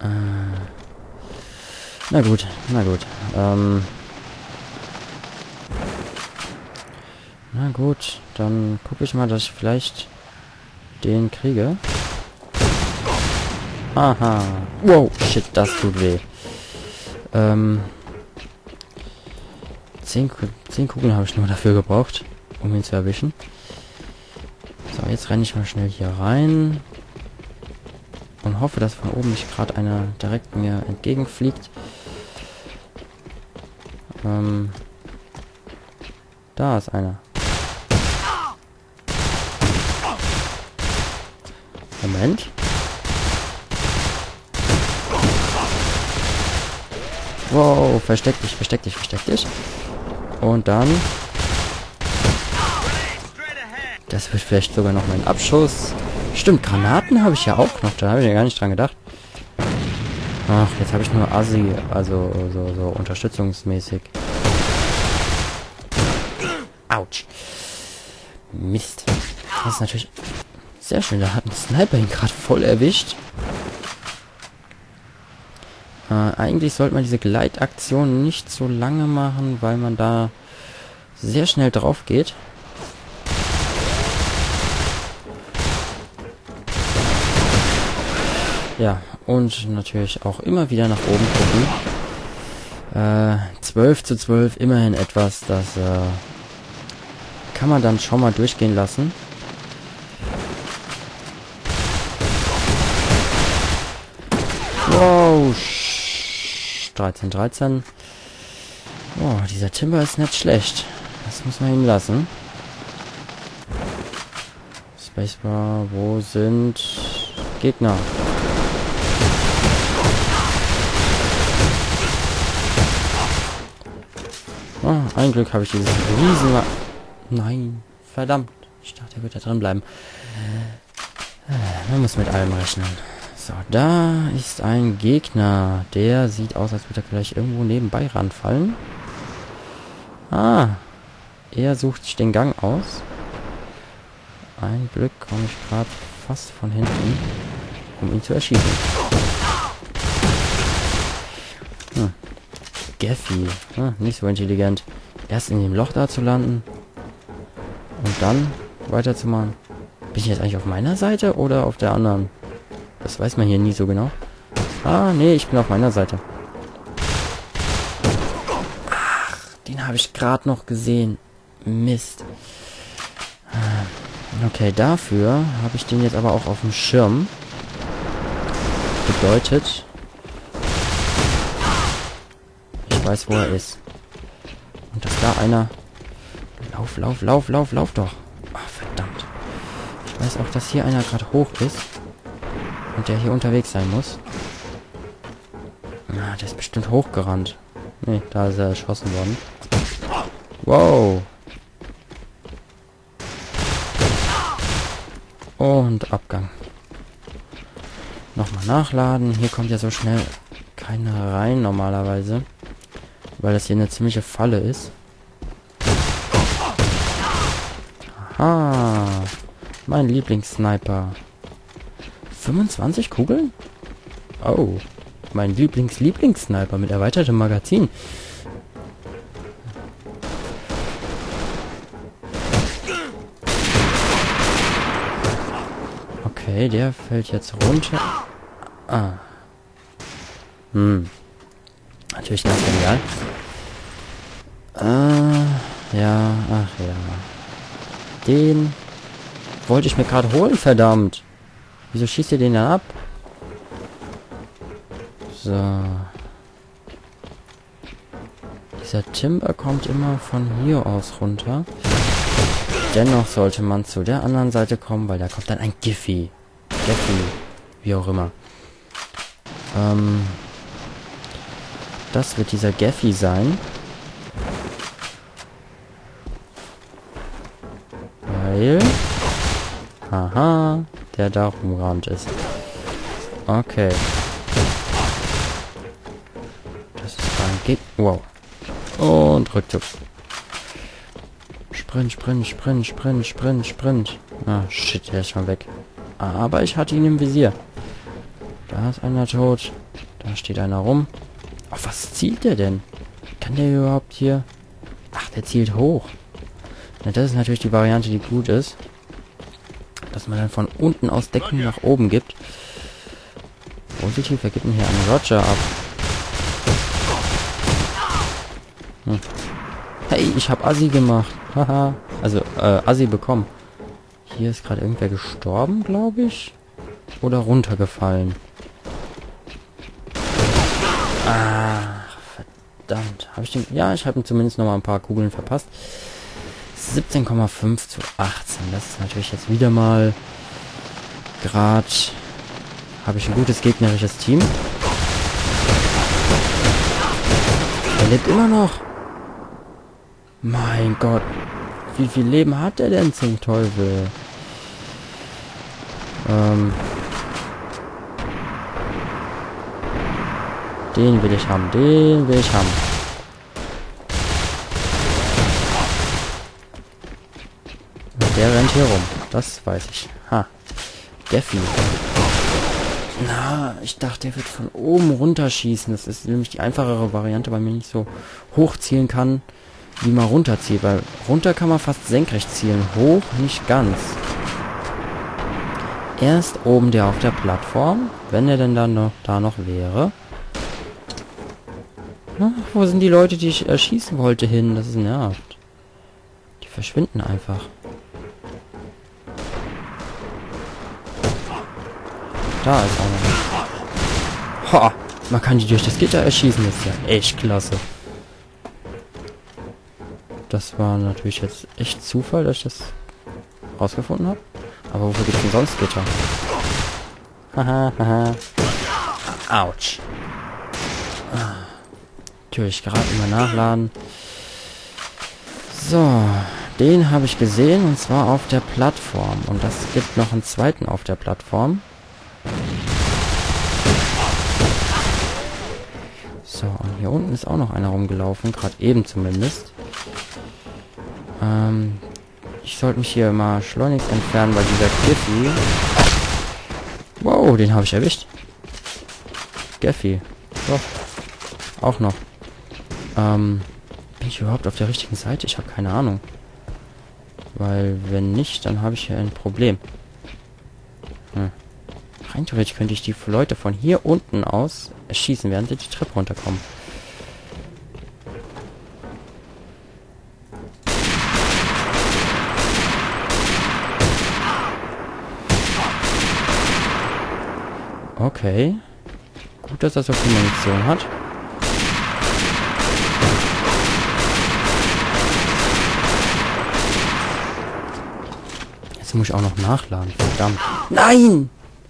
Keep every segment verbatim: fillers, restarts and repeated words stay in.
Äh, na gut, na gut. Ähm, na gut, dann gucke ich mal, dass ich vielleicht den kriege. Aha. Wow, shit, das tut weh. Ähm, zehn, zehn Kugeln habe ich nur dafür gebraucht, um ihn zu erwischen. So, jetzt renne ich mal schnell hier rein. Und hoffe, dass von oben nicht gerade einer direkt mir entgegenfliegt. Ähm, da ist einer. Moment. Wow, versteck dich, versteck dich, versteck dich. Und dann... Das wird vielleicht sogar noch mein Abschuss. Stimmt, Granaten habe ich ja auch noch. Da habe ich ja gar nicht dran gedacht. Ach, jetzt habe ich nur Assi, also so, so unterstützungsmäßig. Autsch. Mist. Das ist natürlich sehr schön. Da hat ein Sniper ihn gerade voll erwischt. Äh, eigentlich sollte man diese Gleitaktion nicht so lange machen, weil man da sehr schnell drauf geht. Ja, und natürlich auch immer wieder nach oben gucken. Äh, zwölf zu zwölf, immerhin etwas, das äh, kann man dann schon mal durchgehen lassen. Wow, dreizehn dreizehn. Oh, dieser Timber ist nicht schlecht. Das muss man ihm lassen. Spacebar, wo sind Gegner? Oh, ein Glück habe ich dieses riesen... Nein, verdammt. Ich dachte, er wird da drin bleiben. Man muss mit allem rechnen. So, da ist ein Gegner. Der sieht aus, als würde er vielleicht irgendwo nebenbei ranfallen. Ah, er sucht sich den Gang aus. Ein Glück komme ich gerade fast von hinten, um ihn zu erschießen. Hm. Gaffy. Ah, nicht so intelligent. Erst in dem Loch da zu landen und dann weiterzumachen. Bin ich jetzt eigentlich auf meiner Seite oder auf der anderen? Das weiß man hier nie so genau. Ah, nee, ich bin auf meiner Seite. Ach, den habe ich gerade noch gesehen. Mist. Okay, dafür habe ich den jetzt aber auch auf dem Schirm. Bedeutet... Ich weiß, wo er ist. Und dass da einer... Lauf, lauf, lauf, lauf, lauf doch. Ach, verdammt. Ich weiß auch, dass hier einer gerade hoch ist. Und der hier unterwegs sein muss. Ah, der ist bestimmt hochgerannt. Nee, da ist er erschossen worden. Wow. Und Abgang. Nochmal nachladen. Hier kommt ja so schnell keiner rein normalerweise. Weil das hier eine ziemliche Falle ist. Aha. Mein Lieblingssniper. fünfundzwanzig Kugeln? Oh. Mein Lieblings-Lieblingssniper mit erweitertem Magazin. Okay, der fällt jetzt runter. Ah. Hm. Natürlich ganz genial. Äh, ja, ach ja. Den wollte ich mir gerade holen, verdammt. Wieso schießt ihr den dann ab? So. Dieser Timber kommt immer von hier aus runter. Dennoch sollte man zu der anderen Seite kommen, weil da kommt dann ein Giffy. Giffy. Wie auch immer. Ähm... Das wird dieser Gaffy sein. Weil... Aha, der da rumgerannt ist. Okay. Das ist ein Gegner. Wow. Und Rückzug. Sprint, Sprint, Sprint, Sprint, Sprint, Sprint. Ah, shit, der ist schon weg. Aber ich hatte ihn im Visier. Da ist einer tot. Da steht einer rum. Auf was zielt der denn? Kann der überhaupt hier... Ach, der zielt hoch. Na, das ist natürlich die Variante, die gut ist. Dass man dann von unten aus Deckung nach oben gibt. Positiv, wer gibt denn hier einen Roger ab? Hm. Hey, ich hab Assi gemacht. Haha. Also, äh, Assi bekommen. Hier ist gerade irgendwer gestorben, glaube ich. Oder runtergefallen. Ach, verdammt. Habe ich den... Ja, ich habe ihm zumindest noch mal ein paar Kugeln verpasst. siebzehn Komma fünf zu achtzehn. Das ist natürlich jetzt wieder mal... Gerade... Habe ich ein gutes gegnerisches Team. Er lebt immer noch. Mein Gott. Wie viel Leben hat er denn zum Teufel? Ähm... Den will ich haben, den will ich haben. Und der rennt hier rum. Das weiß ich. Ha. Geffi. Na, ich dachte, der wird von oben runterschießen. Das ist nämlich die einfachere Variante, weil man nicht so hoch zielen kann, wie man runterzieht. Weil runter kann man fast senkrecht zielen. Hoch nicht ganz. Erst oben der auf der Plattform, wenn er denn dann noch da noch wäre. Ach, wo sind die Leute, die ich erschießen wollte, hin? Das ist nervt. Die verschwinden einfach. Da ist einer. Ha! Man kann die durch das Gitter erschießen. Das ist ja echt klasse. Das war natürlich jetzt echt Zufall, dass ich das rausgefunden habe. Aber wofür gibt es denn sonst Gitter? Haha, haha. Autsch. Ah. Natürlich gerade immer nachladen. So, den habe ich gesehen und zwar auf der Plattform. Und das gibt noch einen zweiten auf der Plattform. So, und hier unten ist auch noch einer rumgelaufen, gerade eben zumindest. Ähm, ich sollte mich hier mal schleunigst entfernen, weil dieser Geffi... Wow, den habe ich erwischt. Geffi. So. Auch noch. Ähm, bin ich überhaupt auf der richtigen Seite? Ich habe keine Ahnung. Weil, wenn nicht, dann habe ich hier ein Problem. Hm. Rein theoretisch könnte ich die Leute von hier unten aus erschießen, während sie die Treppe runterkommen. Okay. Gut, dass er so viel Munition hat. Jetzt muss ich auch noch nachladen. Verdammt. Nein!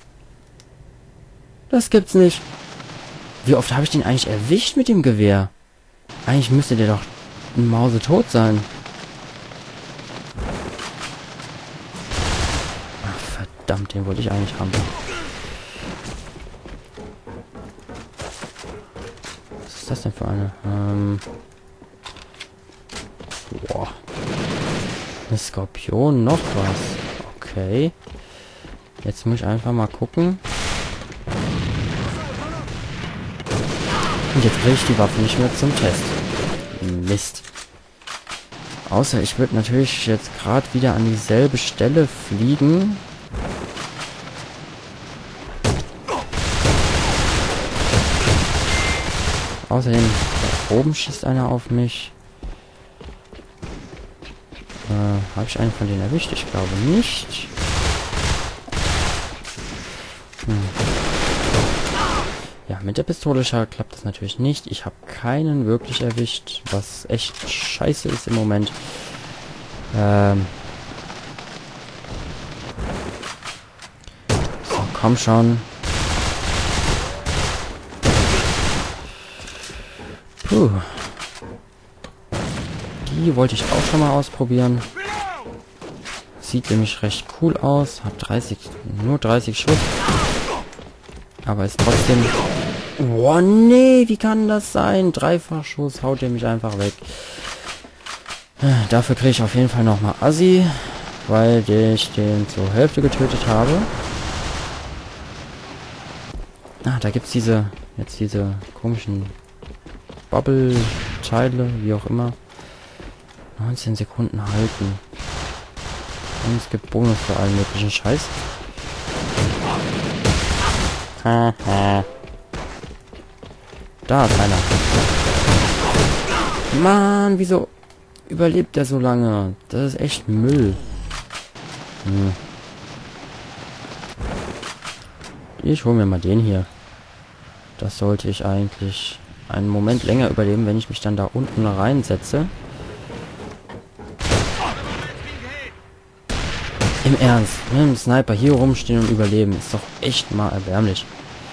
Das gibt's nicht. Wie oft habe ich den eigentlich erwischt mit dem Gewehr? Eigentlich müsste der doch mausetot sein. Ach, verdammt, den wollte ich eigentlich haben. Was ist das denn für eine? Ähm... Boah. Eine Skorpion, noch was. Okay. Jetzt muss ich einfach mal gucken. Und jetzt kriege ich die Waffe nicht mehr zum Test. Mist. Außer ich würde natürlich jetzt gerade wieder an dieselbe Stelle fliegen. Außerdem, da oben schießt einer auf mich. Äh, habe ich einen von denen erwischt? Ich glaube nicht. Hm. Ja, mit der Pistole klappt das natürlich nicht. Ich habe keinen wirklich erwischt, was echt scheiße ist im Moment. Ähm so, komm schon. Puh. Die wollte ich auch schon mal ausprobieren. Sieht nämlich recht cool aus. Hat dreißig, nur dreißig Schuss. Aber ist trotzdem... Oh nee, wie kann das sein? Dreifachschuss haut er mich einfach weg. Dafür kriege ich auf jeden Fall nochmal Assi, weil ich den zur Hälfte getötet habe. Ah, da gibt's diese, jetzt diese komischen Bubble-Teile, wie auch immer. neunzehn Sekunden halten. Und es gibt Bonus für allen möglichen Scheiß. Haha. Da ist einer. Mann, wieso überlebt der so lange? Das ist echt Müll. Hm. Ich hole mir mal den hier. Das sollte ich eigentlich einen Moment länger überleben, wenn ich mich dann da unten reinsetze. Im Ernst, mit dem Sniper hier rumstehen und überleben, ist doch echt mal erbärmlich.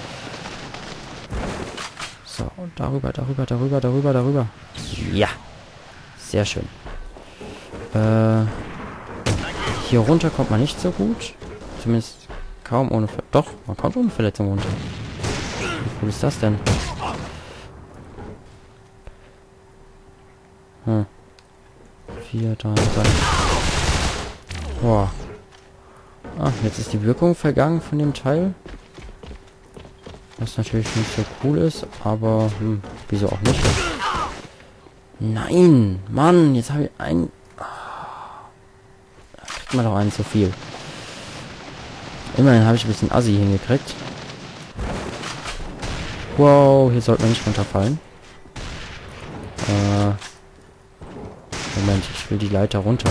So, und darüber, darüber, darüber, darüber, darüber. Ja, sehr schön. Äh, hier runter kommt man nicht so gut. Zumindest kaum ohne Ver Doch, man kommt ohne Verletzung runter. Wie cool ist das denn? Hm. Vier, drei, drei. Boah. Ah, jetzt ist die Wirkung vergangen von dem Teil. Was natürlich nicht so cool ist, aber hm, wieso auch nicht? Nein! Mann, jetzt habe ich einen... Da kriegt man doch einen zu viel. Immerhin habe ich ein bisschen Assi hingekriegt. Wow, hier sollte man nicht runterfallen. Äh, Moment, ich will die Leiter runter.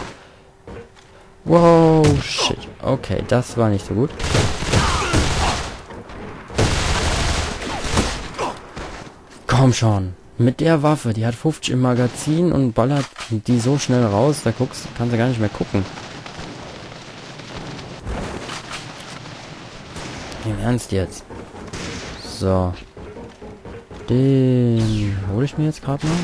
Wow, shit. Okay, das war nicht so gut. Komm schon. Mit der Waffe, die hat fünfzig im Magazin und ballert die so schnell raus, da guckst, kannst du gar nicht mehr gucken. Im Ernst jetzt. So. Den hole ich mir jetzt gerade mal.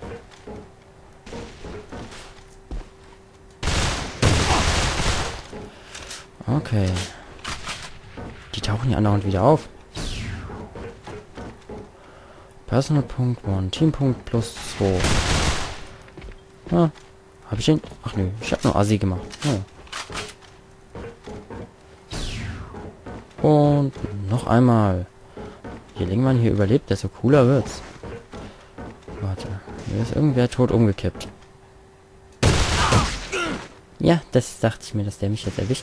Okay. Die tauchen ja andauernd wieder auf. Personal Punkt eins, Team Punkt plus zwei. Ah, hab ich den? Ach nö, ich hab nur Assi gemacht. Oh. Und noch einmal. Je länger man hier überlebt, desto cooler wird's. Warte, hier ist irgendwer tot umgekippt. Ja, das dachte ich mir, dass der mich jetzt erwischt.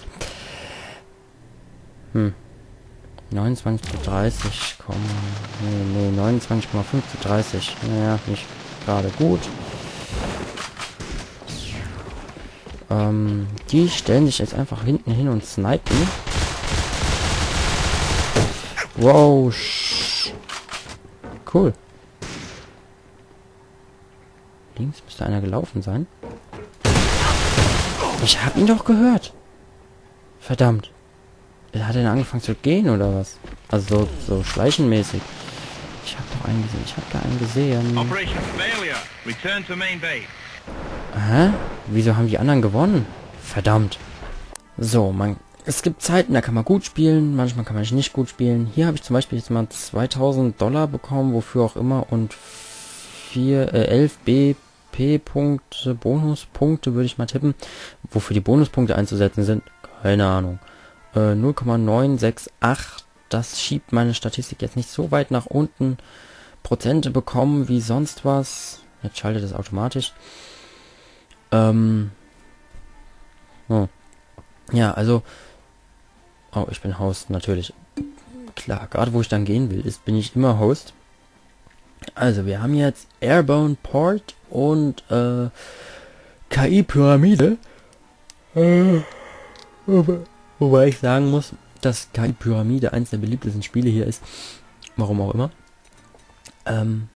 Hm. neunundzwanzig zu dreißig, nee, nee, neunundzwanzig Komma fünf zu dreißig. Naja, nicht gerade gut. Ähm, die stellen sich jetzt einfach hinten hin und snipen. Wow. Cool. Links müsste einer gelaufen sein. Ich hab ihn doch gehört. Verdammt. Hat er denn angefangen zu gehen oder was? Also so, so schleichenmäßig. Ich hab doch einen gesehen. Ich hab da einen gesehen. Operation Failure. Return to main base. Hä? Wieso haben die anderen gewonnen? Verdammt. So, man, es gibt Zeiten, da kann man gut spielen, manchmal kann man nicht gut spielen. Hier habe ich zum Beispiel jetzt mal zweitausend Dollar bekommen, wofür auch immer, und vier, äh, elf B P-Punkte, Bonuspunkte würde ich mal tippen. Wofür die Bonuspunkte einzusetzen sind, keine Ahnung. Äh, null Komma neun sechs acht, das schiebt meine Statistik jetzt nicht so weit nach unten. Prozente bekommen wie sonst was. Jetzt schaltet es automatisch. Ähm. Oh. Ja, also. Oh, ich bin Host, natürlich. Klar, gerade wo ich dann gehen will, ist, bin ich immer Host. Also, wir haben jetzt Airborne Port und äh, K I-Pyramide. Äh, wobei ich sagen muss, dass K I-Pyramide eins der beliebtesten Spiele hier ist. Warum auch immer. Ähm,